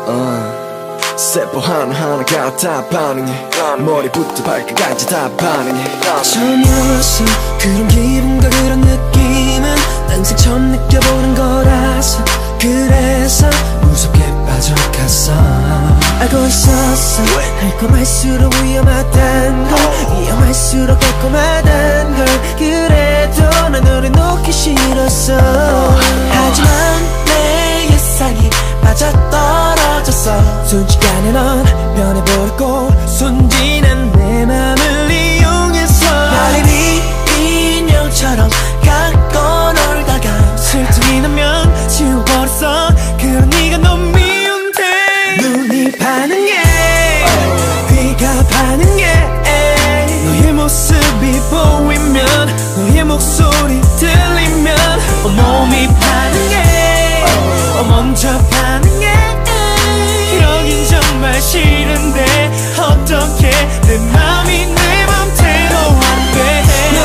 세포 하나하나가 다 반응해 머리부터 발끝까지 다 반응해 전혀 없어 그런 기분과 그런 느낌은 난생 처음 느껴보는 거라서 그래서 무섭게 빠져갔어 알고 있었어 할 거 말수록 위험하단 걸 위험할수록 달콤하단 걸 그래도 난 너를 놓기 싫었어 하지만 내 예상이 맞아떨어졌어 순식간에 넌 변해버렸고 순진한 내 맘을 이용해서 나를 인형처럼 갖고 놀다가 슬픔이 나면 지워버렸어 그런 네가 너무 미운데 눈이 반응해 귀가 반응해 너의 모습이 보이면 너의 목소리 들리면 온몸이 반응해 먼저 반응해 이러긴 정말 싫은데 어떻게 내 맘이 내 맘대로 안 돼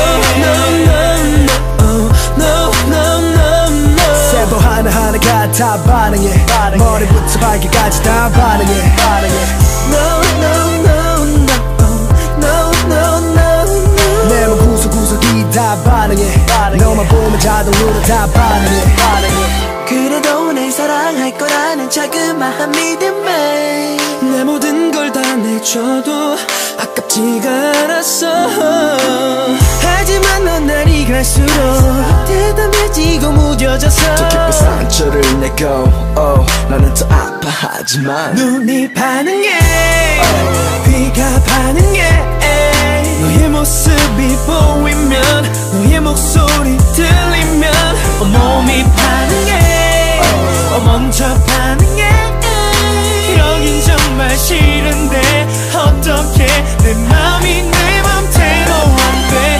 세포 하나하나가 다 반응해 머리부터 발끝까지 다 반응해 내 몸 구석구석이 다 반응해 너만 보면 자동으로 다 반응해 그래도 날 사랑할 거라는 자그마한 믿음에 내 모든 걸 다 내줘도 아깝지가 않았어 하지만 넌 날이 갈수록 대담해지고 무뎌져서 더 깊은 상처를 내고 나는 더 아파하지만 눈이 반응해 귀가 반응해 너의 모습이 보이면 너의 목소리 들리면 온몸이 반응해 먼저 반응해 이러긴 정말 싫은데 어떻게 내 맘이 내 맘대로 안 돼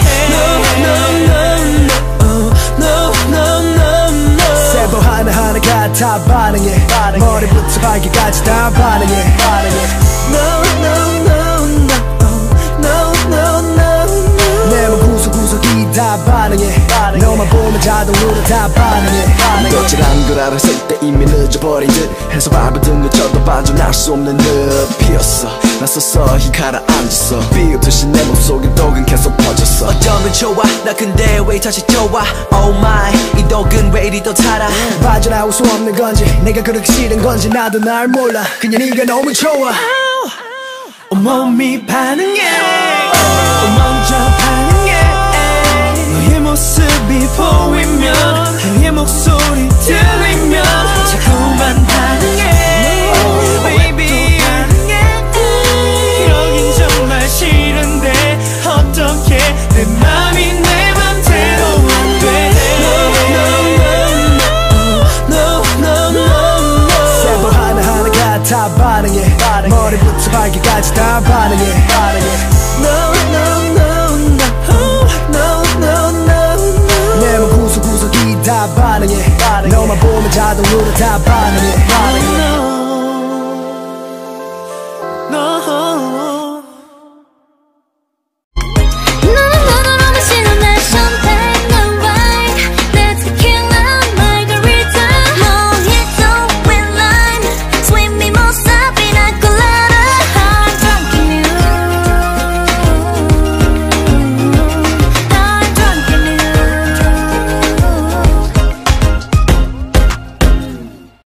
세포 하나하나가 다 반응해 머리부터 발끝까지 다 반응해 내 몸 구석구석이 다 반응해 너만 보면 자동으로 다 반응해 도질한 걸 알았을 때 이미 늦어버린 듯 해서 밟아든 것처럼 빠져나올 수 없는 늪이었어 나 서서히 가라앉았어 비웃듯이 내 몸속에 독은 계속 퍼졌어 어쩌면 좋아 나 근데 왜 다시 좋아 Oh my 이 독은 왜 이리 더 달아 빠져나올 수 없는 건지 내가 그렇게 싫은 건지 나도 날 몰라 그냥 네가 너무 좋아 온몸이 반응해 먼저 반응해 너의 모습이 보이면 너의 목소리 들리면 자꾸만 반응해 Baby 이러긴 정말 싫은데 어떻게 내 맘이 내 맘대로 안 돼 세포 하나하나가 다 반응해 머리부터 발끝까지 다 반응해 내 몸 구석구석이 다 반응해 너만 보면 자동으로 다 반응해